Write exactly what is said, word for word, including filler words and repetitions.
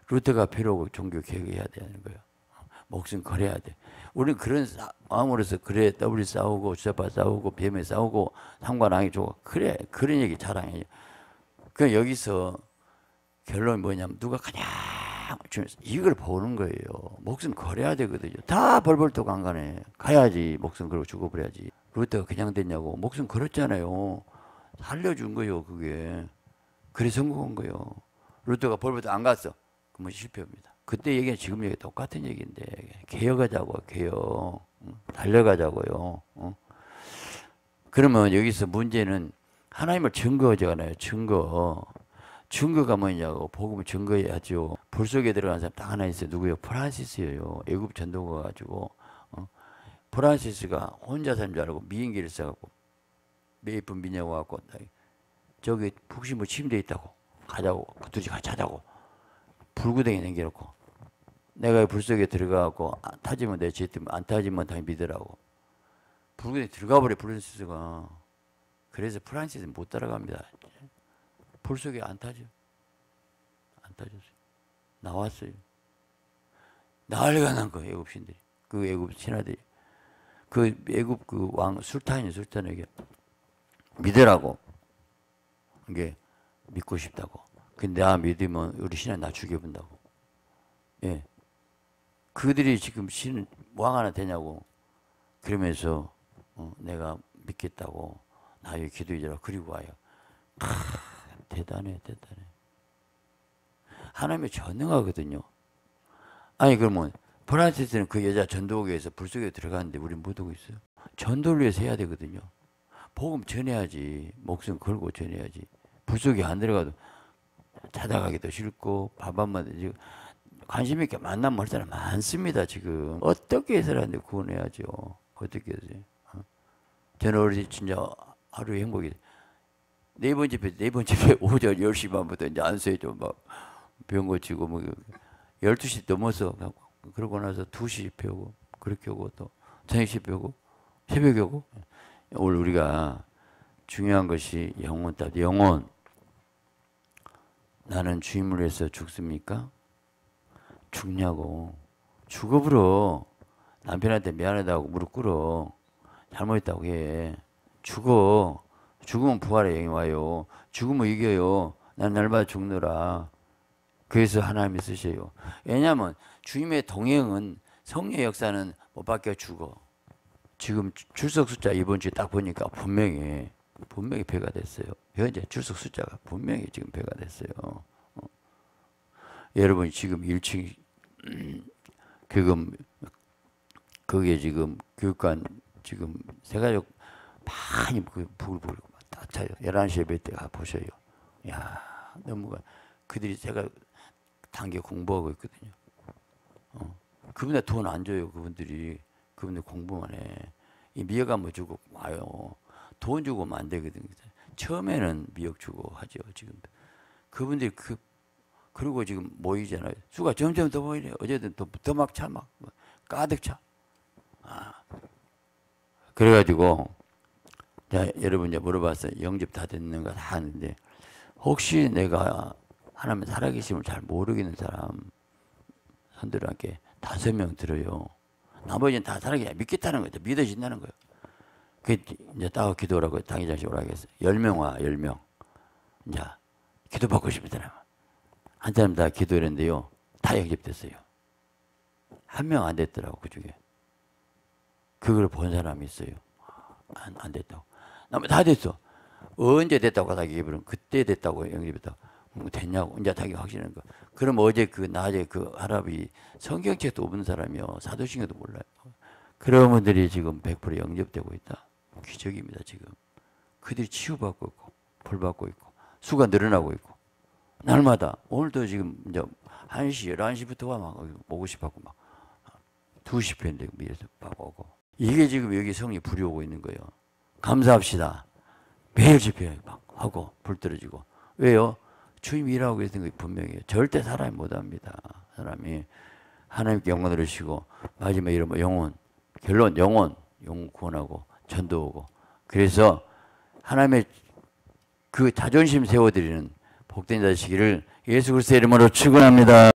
루터가 필요 없고 종교 개혁해야 되는 거예요. 목숨 걸어야 돼. 우리는 그런 마음으로서 그래 더블유 싸우고 주사파 싸우고 뱀에 싸우고 상관왕이 주고 그래 그런 얘기 자랑해요. 그 여기서 결론이 뭐냐면 누가 가장 중요해서 이걸 보는 거예요. 목숨 걸어야 되거든요. 다 벌벌 떠 강간해. 가야지 목숨 걸고 죽어버려야지. 루터가 그냥 됐냐고. 목숨 걸었잖아요. 살려준 거예요 그게. 그래 성공한 거예요. 루터가 벌벌 떠 안 갔어. 그러면 실패입니다. 그때 얘기는 지금 얘기 똑같은 얘기인데 개혁하자고 개혁. 달려가자고요. 어? 그러면 여기서 문제는 하나님을 증거하잖아요. 증거. 증거가 뭐냐고. 복음을 증거해야죠. 불 속에 들어간 사람 딱 하나 있어요. 누구요? 프란시스예요. 애굽 전도가 가지고 어? 프란시스가 혼자 사는 줄 알고 미인기를 써갖고 메이플 미녀가 갖고 저기 북신부 침대에 있다고 가자고 둘이 같이 하자고 불구덩이 남겨놓고 내가 불 속에 들어가갖고 타지면 내 죄 때문에 안 타지면 당연히 믿으라고 불구덩이 들어가 버려 프란시스가. 그래서 프란시스는 못 따라갑니다. 불 속에 안 타죠. 안 타졌어요. 나왔어요. 난리가 난 거예요. 애굽 신들이. 그 애굽 신하들이. 그 애굽 그 왕 술탄이 술탄에게 믿으라고. 이게 믿고 싶다고. 근데 나 믿으면 우리 신하 나 죽여본다고. 예. 그들이 지금 신 왕 하나 되냐고. 그러면서 어, 내가 믿겠다고. 나 여기 기도해주라. 그리고 와요. 크, 대단해, 대단해. 하나님이 전능하거든요. 아니 그러면 프란시스는 그 여자 전도국에서 불 속에 들어갔는데 우리 못 오고 있어요. 전도를 위해서 해야 되거든요. 복음 전해야지. 목숨 걸고 전해야지. 불 속에 안 들어가도 찾아가기도 싫고 밥 한 마디 지금 관심 있게 만나면 할 사람 많습니다. 지금 어떻게 해서라는데 구원해야죠. 어떻게 해서. 어? 저는 어디 진짜 하루에 행복이 네 번 집회 네 번 집회 오전 열 시 반부터 이제 안수해줘 막 병 고치고 뭐 열두 시 넘어서 그러고 나서 두 시 집회 오고 그렇게 오고 또 저녁 집회 오고 새벽에 오고. 오늘 우리가 중요한 것이 영혼 따 영혼. 나는 주임을 위해서 죽습니까? 죽냐고. 죽어버려. 남편한테 미안하다고 무릎 꿇어. 잘못했다고 해. 죽어. 죽으면 부활의 영이 와요. 죽으면 이겨요. 난 날마다 죽느라. 그래서 하나님이 쓰셔요. 왜냐하면 주님의 동행은 성령의 역사는 못 바뀌어 죽어. 지금 출석 숫자 이번 주에 딱 보니까 분명히 분명히 배가 됐어요. 현재 출석 숫자가 분명히 지금 배가 됐어요. 어. 여러분 지금 일 층 교금 그게 지금 교육관 지금 세가족 많이 부글부글 다 차요. 열한 시 예배 때 가보셔요. 야 너무 그들이 제가 단계 공부하고 있거든요. 어. 그분들 돈 안 줘요. 그분들이 그분들 공부만 해. 이 미역 한번 주고 와요. 돈 주고 오면 안 되거든요. 처음에는 미역 주고 하죠. 지금 그분들이 그 그리고 지금 모이잖아요. 수가 점점 더 모이네. 어제든 더 더 막 차 막 가득 차. 아. 그래가지고 자 여러분 이제 물어봤어요. 영접 다 됐는가 다 하는데 혹시 내가 하나님 살아계심을 잘 모르겠는 사람 선들한테 다섯 명 들어요. 나머지는 다 살아계시 믿겠다는 거죠. 믿어진다는 거예요. 그 이제 따로 기도라고 당회장씩 오라고 했어요. 열 명 와, 열 명. 이제 기도 받고 싶은 사람. 한 사람 다 기도했는데요. 다 영접됐어요. 한 명 안 됐더라고 그 중에. 그걸 본 사람이 있어요. 안, 안 됐다고. 나머지 다 됐어. 언제 됐다고 자기 입으로는 그때 됐다고 영접했다고. 뭐 됐냐고 이제 자기 확신하는 거. 그럼 어제 그 낮에 그 할아버지 성경책도 없는 사람이요. 사도신경도 몰라요. 그런 분들이 지금 백 퍼센트 영접되고 있다. 기적입니다 지금. 그들이 치유받고 있고 불 받고 있고 수가 늘어나고 있고 날마다 오늘도 지금 이제 한 시 열한 시부터가 막 오고 싶었고 막 두 시 편인데 위에서 막 오고 이게 지금 여기 성이 불이 오고 있는 거예요. 감사합시다. 매일 집회 막 하고 불 떨어지고 왜요? 주님이 일하고 계시는 게 분명해요. 절대 사람이 못합니다. 사람이 하나님께 영광 들으시고 마지막에 이러면 영혼 결론 영혼 영혼 구원하고 전도하고 그래서 하나님의 그 자존심 세워드리는 복된 자시기를 예수 그리스도의 이름으로 축원합니다.